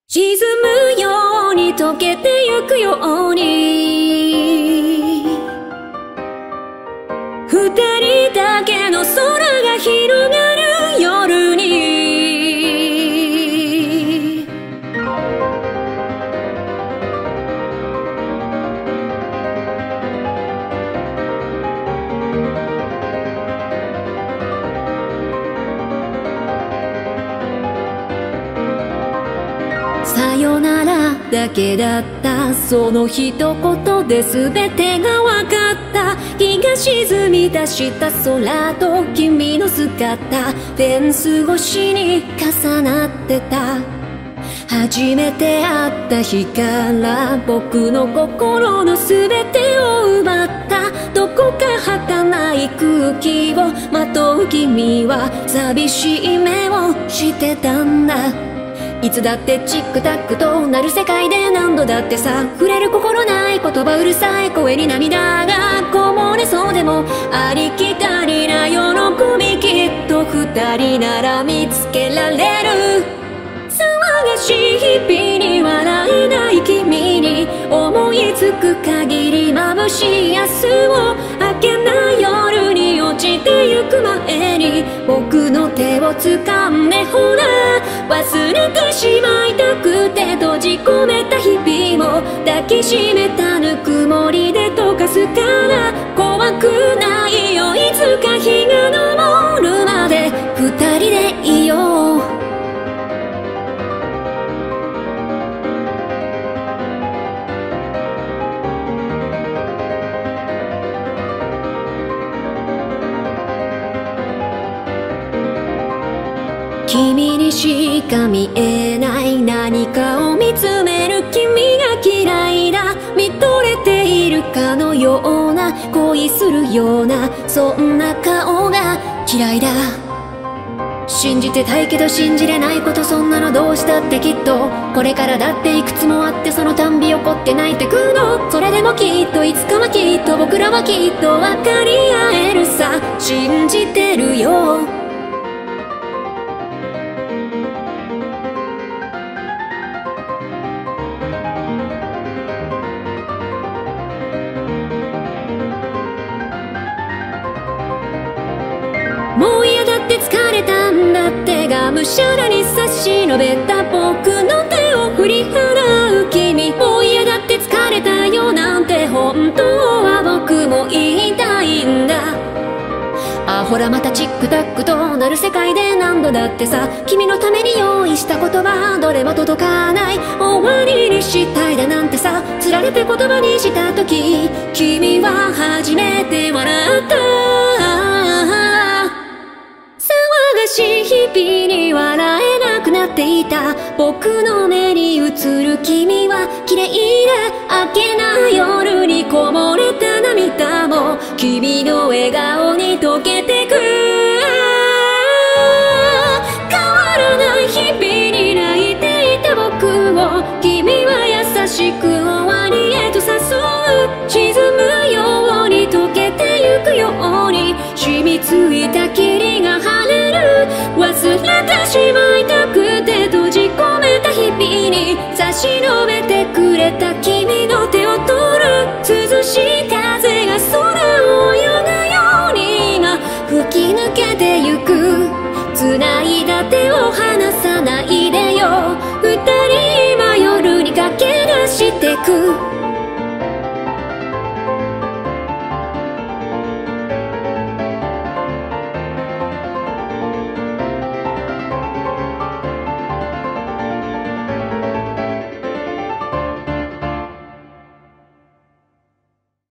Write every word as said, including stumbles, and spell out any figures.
沈むように溶けてゆくように二人だけの空が広がる夜にさよならだけだったその一言で全てが分かった日が沈み出した空と君の姿フェンス越しに重なってた初めて会った日から僕の心の全てを奪ったどこか儚い空気をまとう君は寂しい目をしてたんだいつだってチックタックとなる世界で何度だってさ触れる心ない言葉うるさい声に涙がこぼれそうでもありきたりな喜びきっと二人なら見つけられる騒がしい日々に笑えない君に思いつく限り眩しい明日を明けない夜に落ちてゆく前に僕の手を掴んでほら忘れてしまいたくて閉じ込めた日々も抱きしめたぬくもりで溶かすから怖くないよいつか日が昇るまで二人でいよう君にしか見えない何かを見つめる君が嫌いだ見とれているかのような恋するようなそんな顔が嫌いだ信じてたいけど信じれないことそんなのどうしたってきっとこれからだっていくつもあってそのたんび怒って泣いてくのそれでもきっといつかはきっと僕らはきっと分かり合えるさ信じてるよもう嫌だって疲れたんだってがむしゃらに差し伸べた僕の手を振り払う君もう嫌だって疲れたよなんて本当は僕も言いたいんだあほらまたチックタックとなる世界で何度だってさ君のために用意した言葉どれも届かない終わりにしたいだなんてさつられて言葉にした時君は初めて笑った騒がしい日々に笑えなくなっていた僕の目に映る君は綺麗で明けない夜にこぼれた涙も君の笑顔に溶けてく変わらない日々に泣いていた僕を君は優しく終わりへと誘う沈むように溶けてゆくように染みついた霧が晴れる忘れてしまいたくて閉じ込めた日々に差し伸べてくれた君の手を取る涼しい風が空を泳ぐように今吹き抜けてゆく繋いだ手を離さないでよ二人